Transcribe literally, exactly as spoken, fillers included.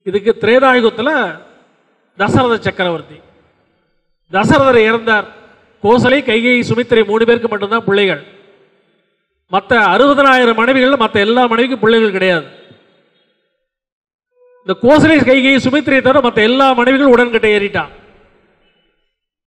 இதுக்கு திரேதாயுகத்தில் தசரத சக்கரவர்த்தி, தசரதர் இறந்தார். கோசலை, கைகேயி, சுமித்திரை மூணு பேருக்கு மட்டும்தான் பிள்ளைகள். மற்ற அறுபதனாயிரம் மனைவிகள் மற்ற எல்லா மனைவிக்கும் பிள்ளைகள் கிடையாது. இந்த கோசலை, கைகேயி, சுமித்திரை தவிர மற்ற எல்லா மனைவிகளும் உடன்கட்டை ஏறிட்டான்.